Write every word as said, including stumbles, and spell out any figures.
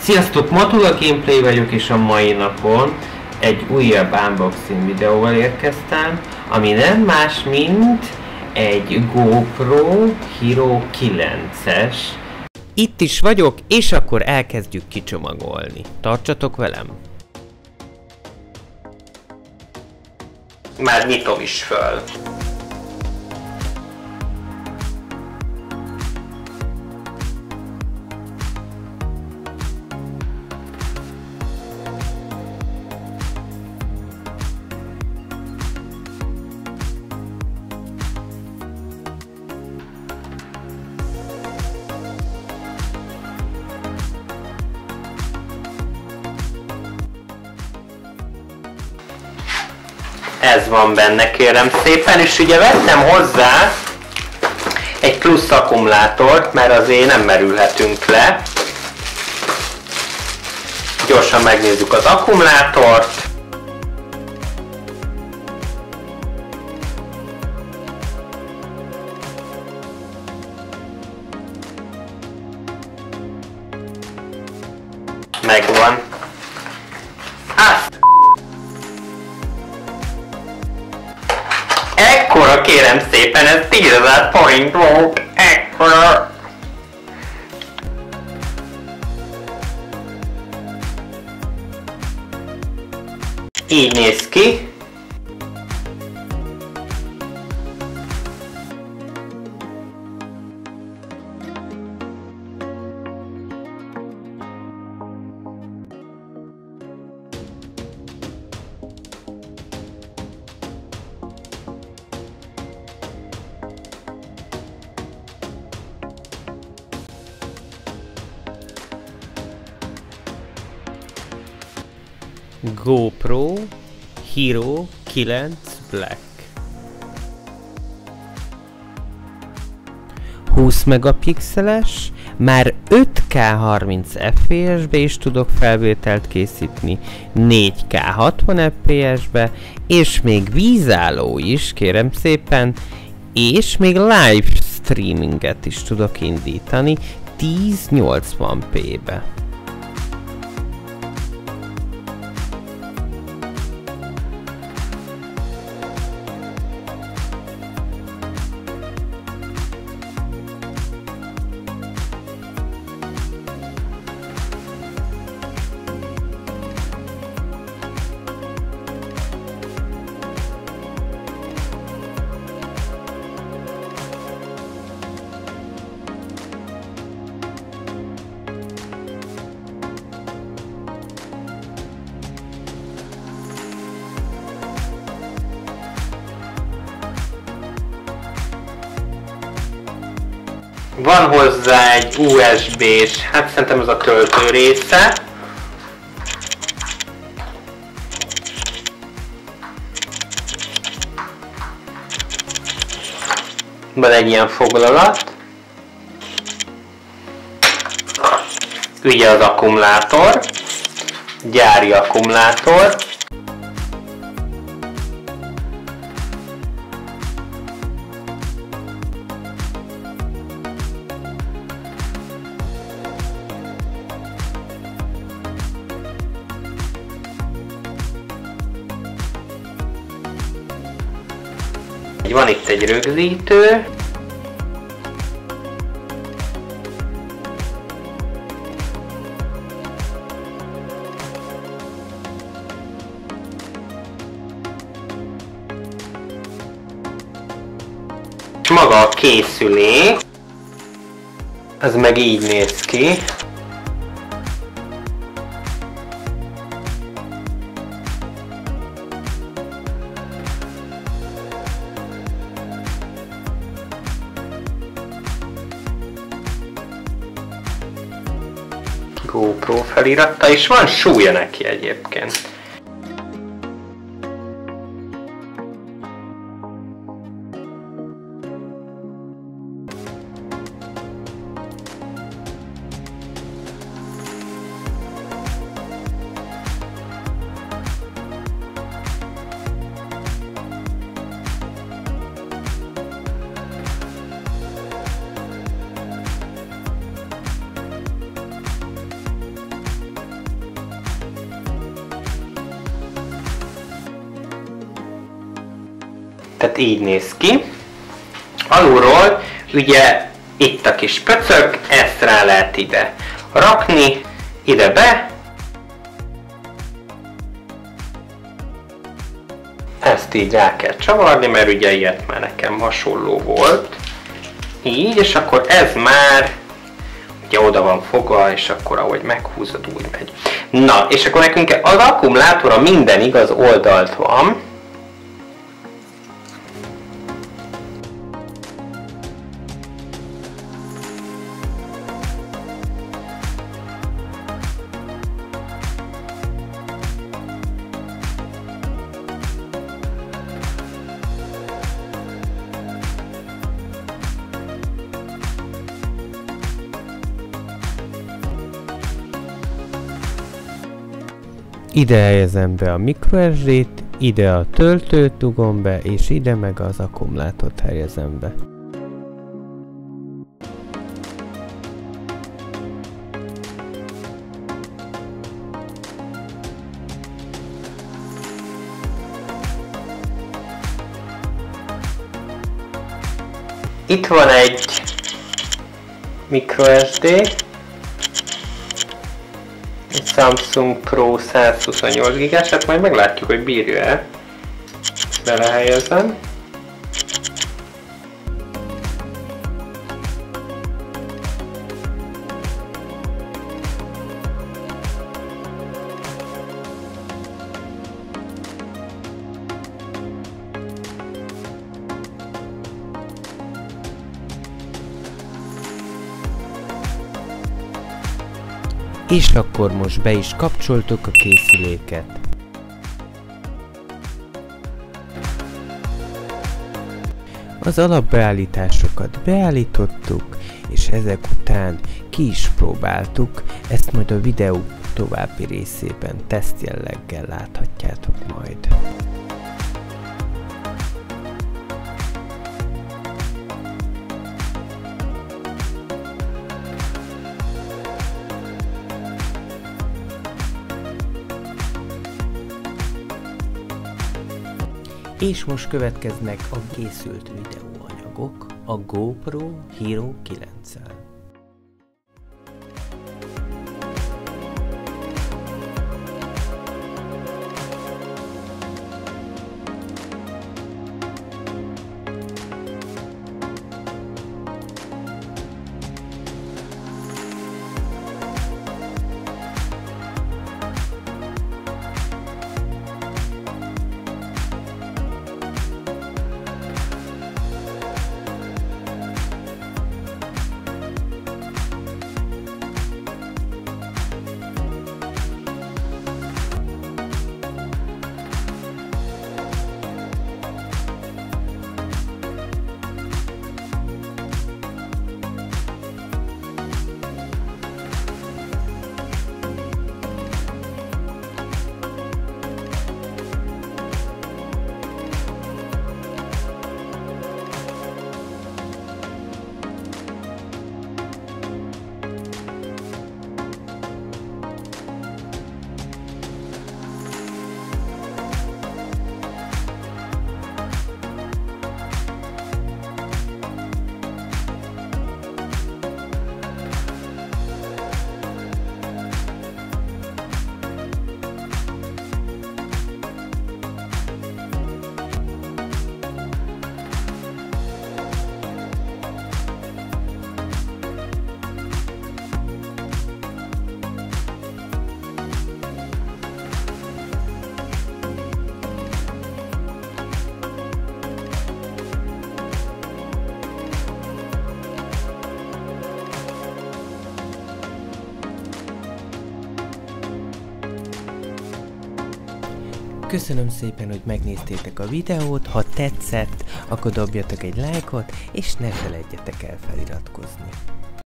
Sziasztok, Matula Gameplay vagyok, és a mai napon egy újabb unboxing videóval érkeztem, ami nem más, mint egy GoPro Hero kilences. Itt is vagyok, és akkor elkezdjük kicsomagolni. Tartsatok velem! Már nyitom is föl. Ez van benne, kérem szépen, és ugye vettem hozzá egy plusz akkumulátort, mert azért nem merülhetünk le. Gyorsan megnézzük az akkumulátort. Megvan. Ekkora, kérem szépen, ez tízezer forint volt, ekkora! Így néz ki. GoPro Hero kilenc Black. húsz megapixeles, már öt ká harminc ef pé es-be is tudok felvételt készíteni, négy ká hatvan ef pé es-be, és még vízálló is, kérem szépen, és még live streaminget is tudok indítani ezernyolcvan pé-be. Van hozzá egy u es bé-s, hát szerintem ez a töltő része. Van egy ilyen foglalat. Ugye az akkumulátor, gyári akkumulátor. Van itt egy rögzítő. És maga a készülék, az meg így néz ki. GoPro feliratta, és van súlya neki egyébként. tehát így néz ki. Alulról ugye itt a kis pöcök, ezt rá lehet ide rakni, ide be. Ezt így rá kell csavarni, mert ugye ilyet már nekem hasonló volt. Így, és akkor ez már ugye oda van fogva, és akkor ahogy meghúzod, úgy megy. Na, és akkor nekünk az akkumulátora minden igaz oldalt van. Ide helyezem be a microSD-t, ide a töltőt dugom be, és ide meg az akkumulátort helyezem be. Itt van egy microSD. Samsung Pro százhuszonnyolc gigás, hát majd meglátjuk, hogy bírja-e. Belehelyezem. És akkor most be is kapcsoltuk a készüléket. Az alapbeállításokat beállítottuk, és ezek után ki is próbáltuk, ezt majd a videó további részében tesztjelleggel láthatjátok majd. És most következnek a készült videóanyagok a GoPro Hero kilenccel. Köszönöm szépen, hogy megnéztétek a videót, ha tetszett, akkor dobjatok egy lájkot, és ne feledjetek el feliratkozni.